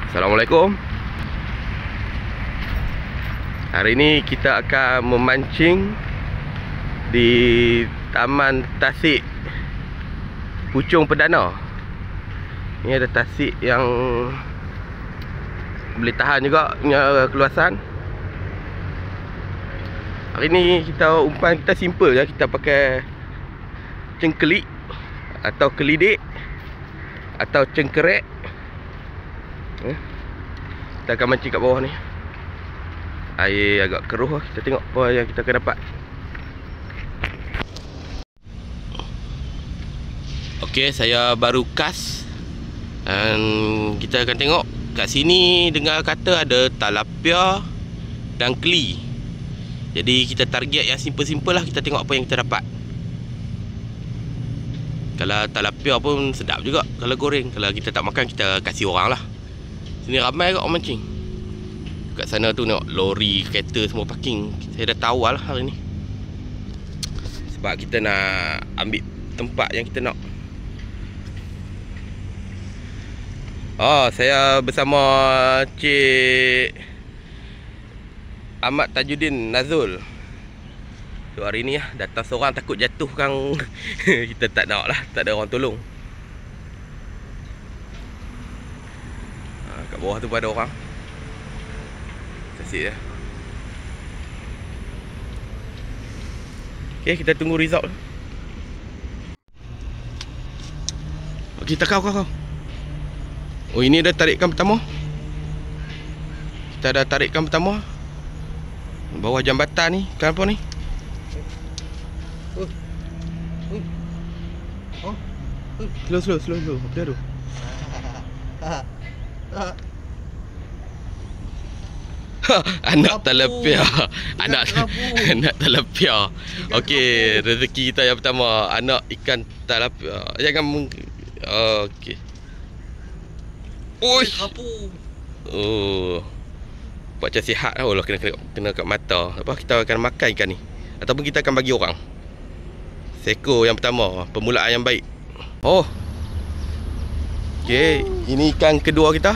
Assalamualaikum. Hari ini kita akan memancing di Taman Tasik Puchong Perdana. Ini ada tasik yang boleh tahan juga punya keluasan. Hari ni kita umpan kita simple je. Kita pakai cengkelik atau kelidik atau cengkerek. Kita akan mancing kat bawah ni. Air agak keruh lah. Kita tengok apa yang kita akan dapat. Okey, saya baru cast. Dan kita akan tengok kat sini dengar kata ada tilapia dan keli. Jadi kita target yang simple-simple lah. Kita tengok apa yang kita dapat. Kalau tilapia pun sedap juga kalau goreng. Kalau kita tak makan, kita kasih orang lah. Sini ramai kat orang mancing. Kat sana tu tengok lori, kereta semua parking. Saya dah tawal lah hari ni. Sebab kita nak ambil tempat yang kita nak. Oh, saya bersama Cik Ahmad Tajuddin Nazul. So, hari ni lah datang seorang takut jatuh kan. Kita tak nak lah, tak ada orang tolong. Kat bawah tu pun ada orang. Tasik je. Okay, kita tunggu result. Okay, kau. Oh, ini dah tarikan pertama. Kita dah tarikan pertama. Bawah jambatan ni. Kan apa ni? Slow. Apa dia tu? Anak tilapia. Anak tilapia. Okey, rezeki kita yang pertama, anak ikan tilapia. Jangan okey. Oi. Oh. Buat macam sihat lah. Allah kena kat mata. Apa kita akan makan ikan ni ataupun kita akan bagi orang. Seko yang pertama, permulaan yang baik. Oh. Okey, ini ikan kedua kita.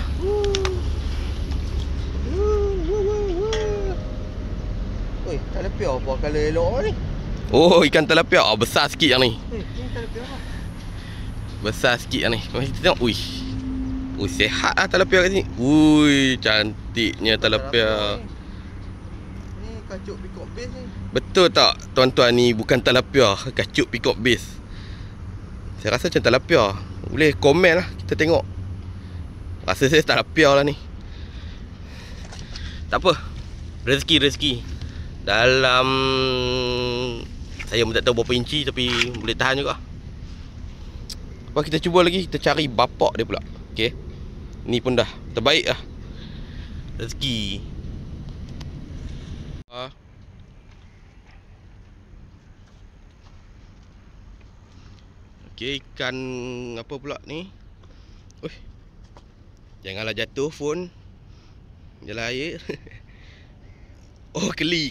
Oi, tilapia apa color elok ni? Oh, ikan tilapia. Oh, besar sikit yang ni. Ini tilapia apa? Besar sikit yang ni. Mari kita tengok. Ui. Ui, sehat lah tilapia kat sini. Ui, cantiknya tilapia. Ni kacuk peacock base ni. Betul tak tuan-tuan, ni bukan tilapia, kacuk peacock base. Saya rasa macam tilapia. Boleh komen lah, kita tengok. Rasa saya tilapia lah ni. Tak apa, rezeki. Dalam, saya pun tak tahu berapa inci, tapi boleh tahan juga. Apa, kita cuba lagi. Kita cari bapak dia pula. Okay, ni pun dah terbaik lah. Rezeki. Okay, ikan apa pula ni? Uih, janganlah jatuh phone. Jalan air. Oh, keli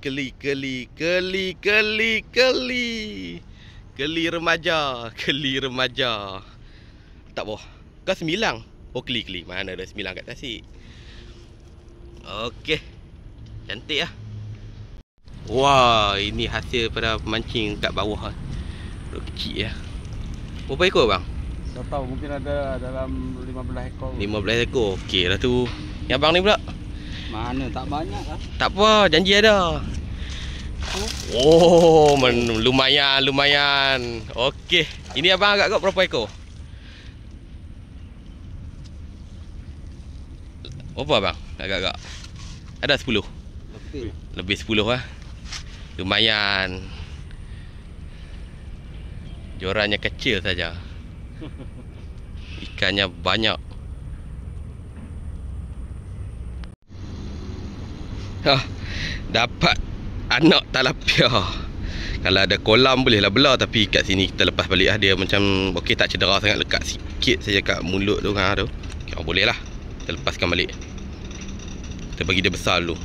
remaja. Tak boh. Kau 9. Oh, keli. Mana ada 9 kat tasik. Okey. Cantik lah. Wah, ini hasil pada pemancing kat bawah. Kecil ya. Berapa ekor bang? Tak tahu, mungkin ada dalam 15 ekor. 15 ekor. Okey lah tu. Yang abang ni pula? Mana tak banyak lah. Tak apa, janji ada. Oh, lumayan. Okey. Ini abang agak berapa ekor? Berapa abang? Agak-agak. Ada 10. Lebih 10 lah. Lumayan. Jorannya kecil saja. Ikannya banyak. Dapat anak tilapia. Kalau ada kolam bolehlah belah, tapi kat sini kita lepas balik lah. Dia macam okey, tak cedera sangat, lekat sikit saja kat mulut tu kan tu. Okay, boleh lah. Kita lepaskan balik. Kita bagi dia besar dulu.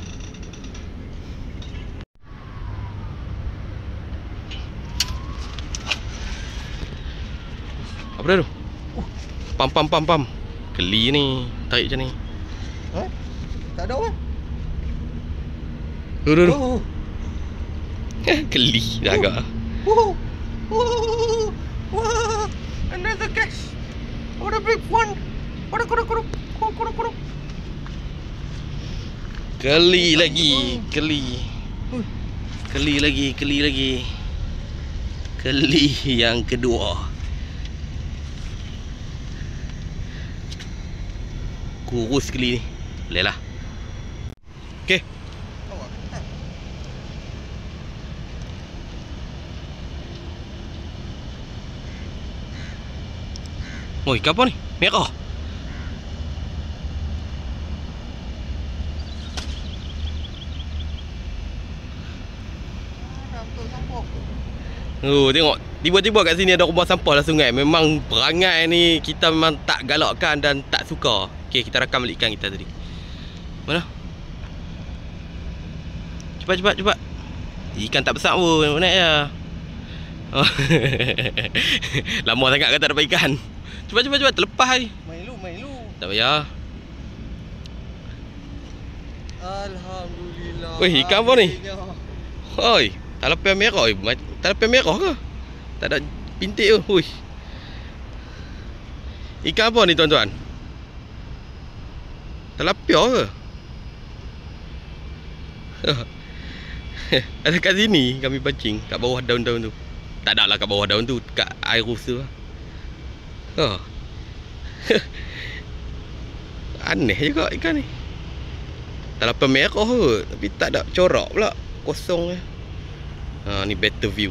Apa dia tu? Pam. Keli ni. Tarik macam ni. Ha? Tak ada apa? Turun. Oh. Geli dah agak. Whoa. Whoa. Whoa. Another catch. What a big one. Kuruk. Keli lagi. Keli lagi. Keli yang kedua. Kurus keli ni. Boleh lah. Okey. Oh, ikan apa ni? Merah. Oh, tengok. Tiba-tiba kat sini ada rumah sampah lah sungai. Memang perangai ni kita memang tak galakkan dan tak suka. Okey, kita rakam balik ikan kita tadi. Mana? Cepat. Ikan tak besar pun. Naik je. Oh. Lama sangat kata dapat ikan. Cepat. Terlepas ni. Main lu. Tak payah. Alhamdulillah. Weh, ikan apa ni? Akhirnya. Oi, talapia merah. Talapia merah ke? Tak ada pintik ke? Hui. Ikan apa ni tuan-tuan? Talapia ke? Ada kat sini kami pancing, kat bawah daun-daun tu. Tak ada lah kat bawah daun tu, kat air rusa. Aneh juga ikan ni. Talapia merah ke, tapi tak ada corak pula. Kosong je. Ni better view.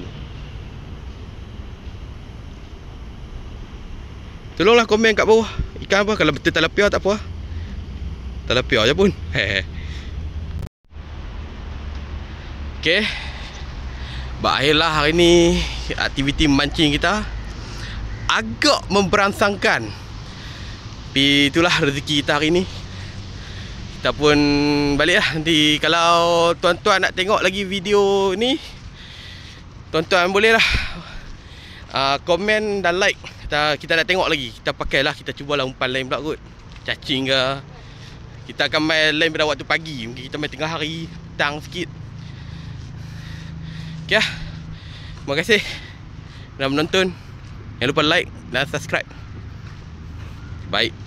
Tolonglah komen kat bawah. Ikan apa? Kalau betul talapia tak apa. Talapia je pun. Okey. Berakhirlah hari ni aktiviti mancing kita. Agak memberangsangkan. Tapi itulah rezeki kita hari ni. Kita pun baliklah nanti. Kalau tuan-tuan nak tengok lagi video ni, tuan-tuan bolehlah komen dan like. Kita nak tengok lagi. Kita pakailah, kita cubalah umpan lain pula kot. Cacing ke. Kita akan main lain pada waktu pagi. Mungkin kita main tengah hari, petang sikit. Okay lah. Terima kasih dah menonton. Jangan lupa like dan subscribe. Baik.